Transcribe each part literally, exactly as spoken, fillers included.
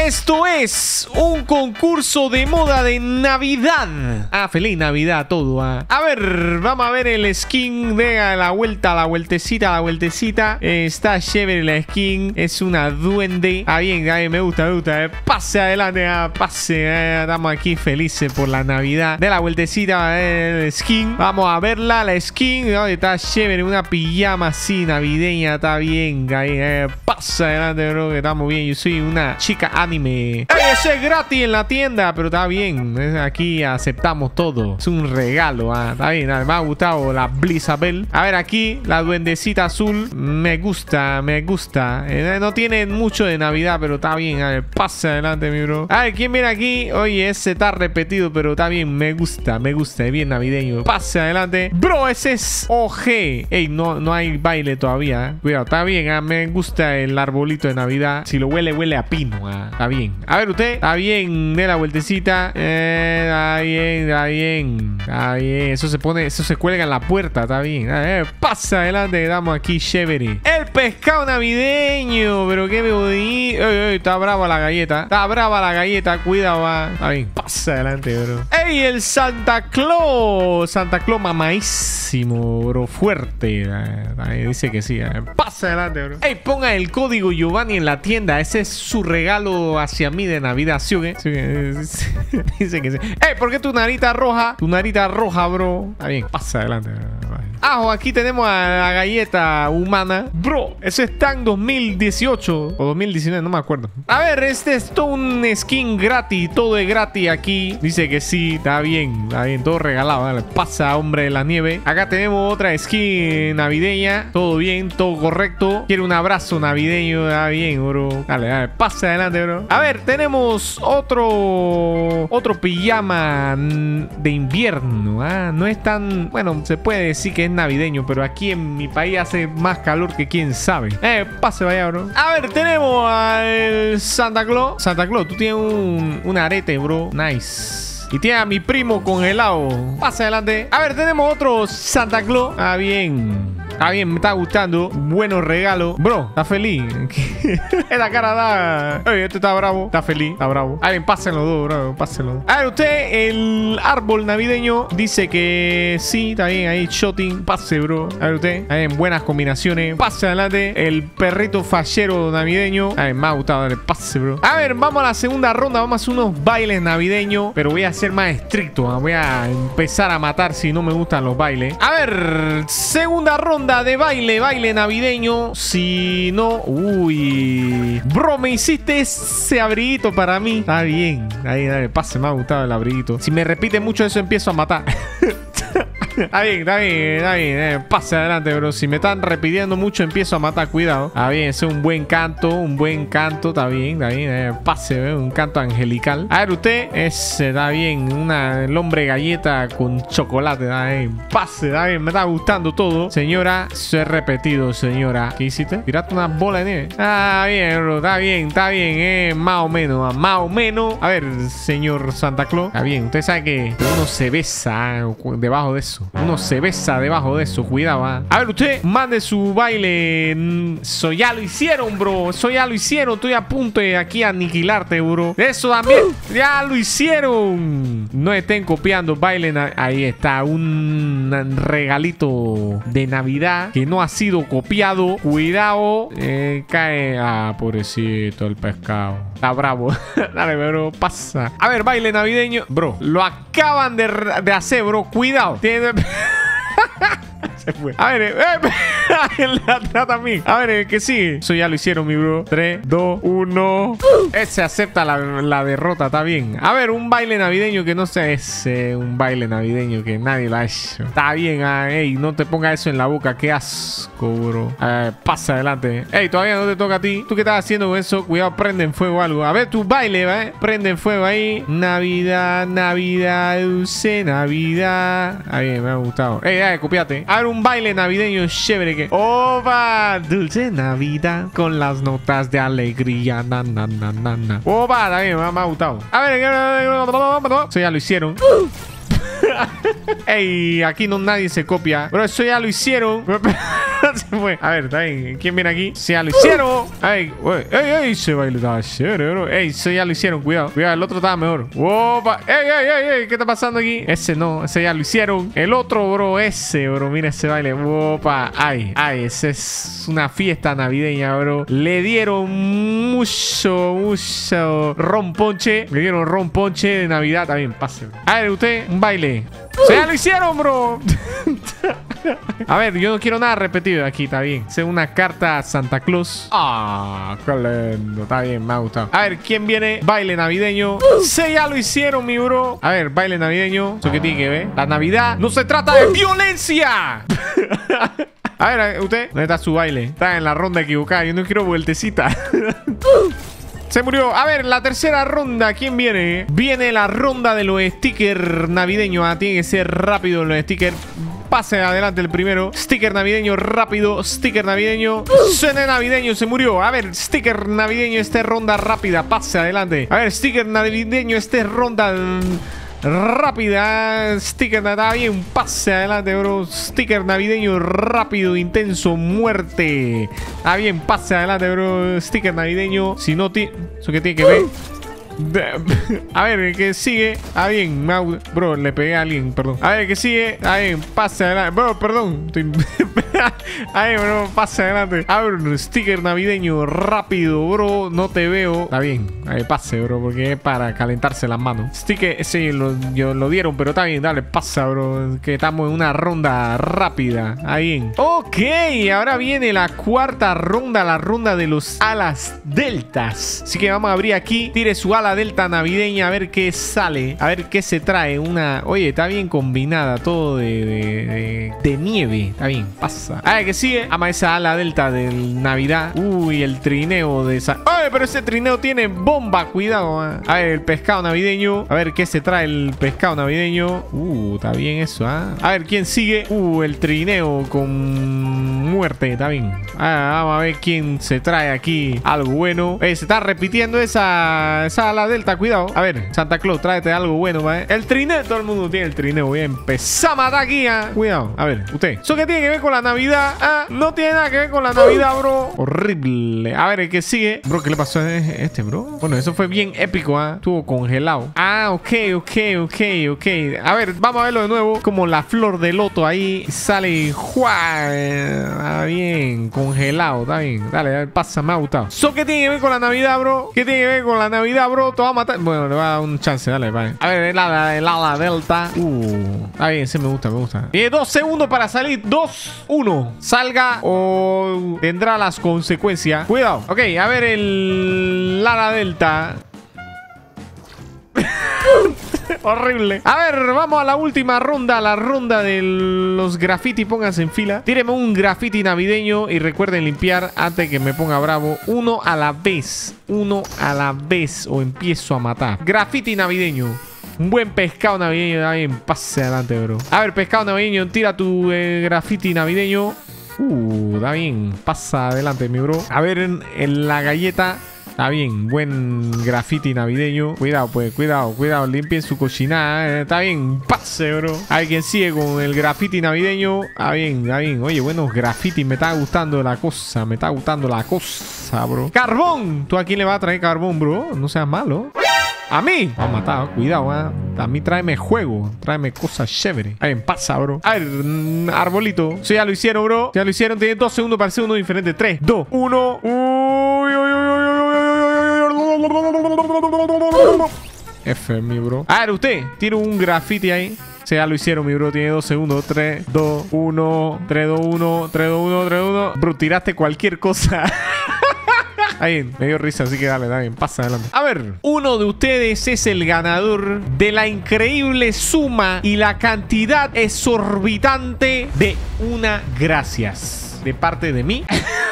Esto es un concurso de moda de Navidad. Ah, feliz Navidad todo. Ah. A ver, vamos a ver el skin de la vuelta, la vueltecita, la vueltecita. Eh, está chévere la skin. Es una duende. Ah, bien, ah, me gusta, me gusta. Eh. Pase adelante, ah, pase. Eh. Estamos aquí felices por la Navidad de la vueltecita, eh, el skin. Vamos a verla, la skin. Oh, está chévere, una pijama así navideña. Está bien, ahí, eh. Pase adelante, bro, que estamos bien. Yo soy una chica anime. ¡Ey, eso es gratis en la tienda! Pero está bien. Aquí aceptamos todo. Es un regalo. Ah, está bien. Me ha gustado la Blizzabel. A ver, aquí la duendecita azul. Me gusta, me gusta. Eh, no tiene mucho de Navidad, pero está bien. A ver, pasa adelante, mi bro. A ver, ¿quién viene aquí? Oye, ese está repetido, pero está bien. Me gusta, me gusta. Es bien navideño. Pase adelante. Bro, ese es O G. Ey, no, no hay baile todavía. Eh. Cuidado, está bien. Ah, me gusta el arbolito de Navidad. Si lo huele, huele a pino. Ah, está bien. A ver, usted. Está bien. De la vueltecita. Eh, está bien, está bien. Está bien. Eso se pone, eso se cuelga en la puerta. Está bien. Eh, pasa adelante. Damos aquí chévere. El pescado navideño. Pero qué bonito. Ey, ey, está brava la galleta. Está brava la galleta. Cuidado, va. Está bien. Pasa adelante, bro. Ey, el Santa Claus. Santa Claus mamadísimo, bro. Fuerte. Ahí dice que sí. Eh. Pasa adelante, bro. Ey, ponga el código Giovanni en la tienda. Ese es su regalo hacia mí de Navidad. ¿Sí o qué? ¿Sí o qué? Dice que sí. Ey, ¿por qué tu narita roja? Tu narita roja, bro. Está bien. Pasa adelante, bro. Ajo, aquí tenemos a la galleta humana. Bro, eso está en dos mil dieciocho o dos mil diecinueve, no me acuerdo. A ver, este es todo un skin gratis. Todo es gratis aquí. Dice que sí, está bien. Está bien, todo regalado. Dale, pasa, hombre de la nieve. Acá tenemos otra skin navideña. Todo bien, todo correcto. Quiero un abrazo navideño. Está bien, bro. Dale, dale, pasa adelante, bro. A ver, tenemos otro Otro pijama de invierno. Ah, no es tan... Bueno, se puede decir que es navideño, pero aquí en mi país hace más calor que quién sabe. Eh, pase vaya, bro. A ver, tenemos al Santa Claus. Santa Claus, tú tienes un, un arete, bro. Nice. Y tiene a mi primo congelado. Pasa adelante. A ver, tenemos otro Santa Claus. Ah, bien. Está bien, me está gustando. Buenos regalos. Bro, ¿está feliz? Esta cara da... Oye, este está bravo. Está feliz, está bravo. A ver, pásenlo dos, bro. Pásenlo. A ver, usted, el árbol navideño dice que sí, está bien. Ahí, shotting. Pase, bro. A ver, usted. Ahí, en buenas combinaciones. Pase adelante. El perrito fachero navideño. A ver, me ha gustado. Dale, pase, bro. A ver, vamos a la segunda ronda. Vamos a hacer unos bailes navideños. Pero voy a ser más estricto. Voy a empezar a matar si no me gustan los bailes. A ver, segunda ronda de baile, baile navideño. Si no, uy, bro, me hiciste ese abriguito para mí. Está bien, ahí, dale, pase, me ha gustado el abriguito. Si me repite mucho eso, empiezo a matar. Está bien, está bien, está bien. Eh, pase adelante, bro. Si me están repitiendo mucho, empiezo a matar. Cuidado. Está bien, ese es un buen canto. Un buen canto. Está bien, está bien. Eh, pase, eh, un canto angelical. A ver, usted. Ese, está bien. Una, el hombre galleta con chocolate. Está bien. Pase, está bien. Me está gustando todo. Señora, se he repetido, señora. ¿Qué hiciste? Tiraste una bola de nieve. Ah, bien, bro. Está bien, está bien. Eh, más o menos. Más o menos. A ver, señor Santa Claus. Está bien. Usted sabe que uno se besa debajo de eso. Uno se besa debajo de eso. Cuidado, ¿eh? A ver, usted mande su baile. Eso ya lo hicieron, bro. Eso ya lo hicieron. Estoy a punto de aquí aniquilarte, bro. Eso también. Ya lo hicieron. No estén copiando. Bailen. Ahí está. Un regalito de Navidad que no ha sido copiado. Cuidado. Eh, cae. Ah, pobrecito el pescado. Está bravo. Dale, bro. Pasa. A ver, baile navideño. Bro, lo acaban de, de hacer, bro. Cuidado. Tiene... Se fue. A ver, eh, la trata a mí. A ver, eh, que sigue. Eso ya lo hicieron, mi bro. tres, dos, uno. Ese acepta la, la derrota, está bien. A ver, un baile navideño que no sea ese. Un baile navideño que nadie lo ha hecho. Está bien, ah, ey, no te pongas eso en la boca. Qué asco, bro. Eh, pasa adelante. Ey, todavía no te toca a ti. ¿Tú qué estás haciendo con eso? Cuidado, prende en fuego algo. A ver, tu baile, ¿eh? Prende en fuego ahí. Navidad, Navidad, dulce Navidad. Ahí bien, me ha gustado. Ey, ey, copiate. A ver, un baile navideño chévere que... ¡Opa! Dulce Navidad con las notas de alegría. Na, na, na, na, na. ¡Opa! También me, me ha gustado. A ver, eso ya lo hicieron. Ey, aquí no nadie se copia. Pero eso ya lo hicieron. Se fue. A ver, está bien. ¿Quién viene aquí? Se ya lo hicieron. Ay, wey. Ey, ey, ese baile estaba chévere, bro. Ey, se ya lo hicieron. Cuidado. Cuidado, el otro estaba mejor. Opa. Ey, ey, ey, ey. ¿Qué está pasando aquí? Ese no. Ese ya lo hicieron. El otro, bro. Ese, bro. Mira ese baile. Opa. Ay, ay. Ese es una fiesta navideña, bro. Le dieron mucho, mucho ron ponche. Le dieron ron ponche de Navidad. También, pase, bro. A ver, usted, un baile. ¡Se ya lo hicieron, bro! A ver, yo no quiero nada repetido aquí, está bien. Es una carta a Santa Claus. Ah, qué lindo. Está bien, me ha gustado. A ver, ¿quién viene? Baile navideño. Se ya lo hicieron, mi bro. A ver, baile navideño. ¿Eso qué tiene que ver? La Navidad no se trata de violencia. A ver, usted, ¿dónde está su baile? Está en la ronda equivocada. Yo no quiero vueltecita. Se murió. A ver, la tercera ronda. ¿Quién viene? Viene la ronda de los stickers navideños. Ah, tiene que ser rápido los stickers. Pase adelante el primero. Sticker navideño rápido. Sticker navideño. Suena navideño. Se murió. A ver, sticker navideño. Esta ronda rápida. Pase adelante. A ver, sticker navideño. Esta ronda rápida. Sticker está bien. Pase adelante, bro. Sticker navideño rápido, intenso, muerte. Está bien. Pase adelante, bro. Sticker navideño. Si no tiene... ¿Eso qué tiene que ver? A ver, ¿qué sigue? Ah, bien, bro, le pegué a alguien, perdón. A ver, ¿qué sigue? Ah, bien, pase adelante. Bro, perdón. Ahí, bro, pase adelante. A ver, sticker navideño rápido, bro. No te veo. Está bien, ahí pase, bro, porque es para calentarse las manos. Sticker, sí, lo, yo, lo dieron, pero está bien, dale, pasa, bro. Que estamos en una ronda rápida. Ahí bien. Ok, ahora viene la cuarta ronda, la ronda de los alas deltas. Así que vamos a abrir aquí. Tire su ala delta navideña, a ver qué sale, a ver qué se trae. Una, oye, está bien combinada, todo de, de, de, de nieve. Está bien, pasa. A ver, ¿qué sigue? Ama esa ala delta del Navidad. Uy, el trineo de esa... Oye, pero ese trineo tiene bomba, cuidado, eh. A ver, el pescado navideño. A ver, ¿qué se trae el pescado navideño? Uh, está bien eso, ¿ah? ¿eh? A ver, ¿quién sigue? Uh, el trineo con muerte, está bien. Ah, vamos a ver quién se trae aquí algo bueno. Eh, se está repitiendo esa, esa ala delta, cuidado. A ver, Santa Claus, tráete algo bueno, ¿vale? El trineo, todo el mundo tiene el trineo. Voy a empezar a matar aquí, ¿eh? Cuidado. A ver, usted. ¿Eso qué tiene que ver con la Navidad? Ah, no tiene nada que ver con la Navidad, bro. Horrible. A ver, ¿qué sigue? Bro, ¿qué le pasó a este, bro? Bueno, eso fue bien épico, ¿ah? ¿eh? Estuvo congelado. Ah, ok, ok, ok, ok. A ver, vamos a verlo de nuevo. Como la flor de loto ahí sale. ¡Juá! Ah, bien, congelado, está bien. Dale, dale, pasa, me ha gustado. ¿Eso qué tiene que ver con la Navidad, bro? ¿Qué tiene que ver con la Navidad, bro? Te va a matar. Bueno, le va a dar un chance, dale, vale. A ver, el ala, el ala delta. Uh, está bien, sí, me gusta, me gusta. Tiene dos segundos para salir. Dos, uno. Salga o tendrá las consecuencias. Cuidado. Ok, a ver el ala delta. Horrible. A ver, vamos a la última ronda, la ronda de los graffiti. Pónganse en fila. Tíreme un graffiti navideño y recuerden limpiar antes que me ponga bravo. Uno a la vez. Uno a la vez o empiezo a matar. Graffiti navideño. Un buen pescado navideño. Está bien, pase adelante, bro. A ver, pescado navideño, tira tu eh, graffiti navideño. Uh, está bien. Pasa adelante, mi bro. A ver, en, en la galleta. Está bien, buen graffiti navideño. Cuidado, pues, cuidado, cuidado. Limpien su cochinada. Eh. Está bien, pase, bro. Hay quien sigue con el graffiti navideño. Está bien, está bien. Oye, buenos graffiti. Me está gustando la cosa. Me está gustando la cosa, bro. ¡Carbón! ¿Tú a quién le vas a traer carbón, bro? No seas malo. ¡A mí! Vamos a matar, cuidado, ¿eh? A mí tráeme juego, tráeme cosas chéveres. A ver, pasa, bro. A ver, mm, arbolito. Sí, ya lo hicieron, bro. Ya lo hicieron. Tiene dos segundos para hacer uno diferente. Tres, dos, uno. Uy, uy, uy, uy, uy. F, mi bro. A ver, usted. Tiene un graffiti ahí. Sí, ya lo hicieron, mi bro. Tiene dos segundos. tres, dos, uno. tres, dos, uno. tres, dos, uno. tres, dos, uno. Bro, tiraste cualquier cosa. Ahí, me dio risa, así que dale, dale, pasa adelante. A ver, uno de ustedes es el ganador de la increíble suma y la cantidad exorbitante de una gracias de parte de mí.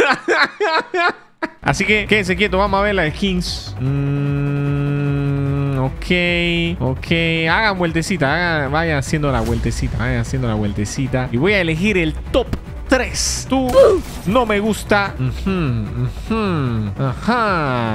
Así que quédense quietos, vamos a ver las skins. Mm, ok, ok. Hagan vueltecita, hagan, vayan haciendo la vueltecita, vayan haciendo la vueltecita. Y voy a elegir el top tres. Tú no me gusta. Uh-huh, uh-huh. Ajá.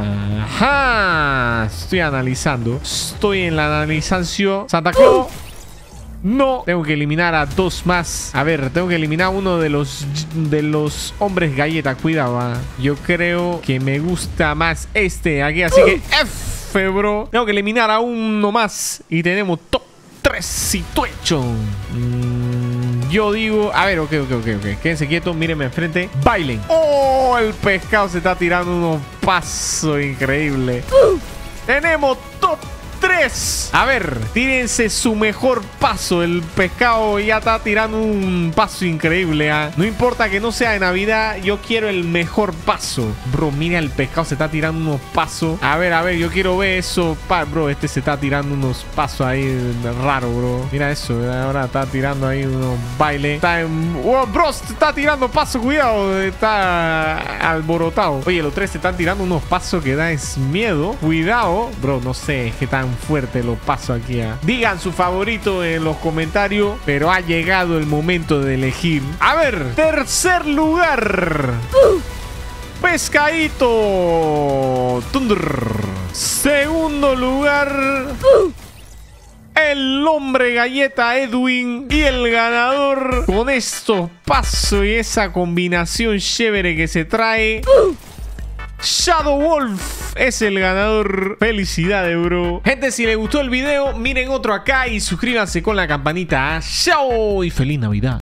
Ajá. Estoy analizando. Estoy en la analización. Santa Claus. No. Tengo que eliminar a dos más. A ver, tengo que eliminar a uno de los, de los hombres galleta. Cuidado, ¿eh? Yo creo que me gusta más este aquí. Así que F, bro. Tengo que eliminar a uno más. Y tenemos top tres situation. Mm, yo digo... A ver, ok, ok, ok, ok. Quédense quietos, mírenme enfrente. Bailen. ¡Oh! El pescado se está tirando unos pasos increíbles. Uh. Tenemos top tres. A ver, tírense su mejor paso. El pescado ya está tirando un paso increíble, ¿eh? No importa que no sea de Navidad, yo quiero el mejor paso. Bro, mira, el pescado se está tirando unos pasos. A ver, a ver, yo quiero ver eso. Pa, bro, este se está tirando unos pasos ahí raro, bro. Mira eso, ahora está tirando ahí unos bailes. Está en... Oh, bro, se está tirando pasos, cuidado. Está alborotado. Oye, los tres se están tirando unos pasos que da es miedo. Cuidado. Bro, no sé, es que tan fuerte los pasos aquí, ¿eh? Digan su favorito en los comentarios, pero ha llegado el momento de elegir. A ver, tercer lugar. Uh. Pescadito. Thunder. Segundo lugar. Uh. El hombre galleta Edwin. Y el ganador con estos pasos y esa combinación chévere que se trae. Uh. Shadow Wolf es el ganador. Felicidades, bro. Gente, si les gustó el video, miren otro acá y suscríbanse con la campanita. Chao y feliz Navidad.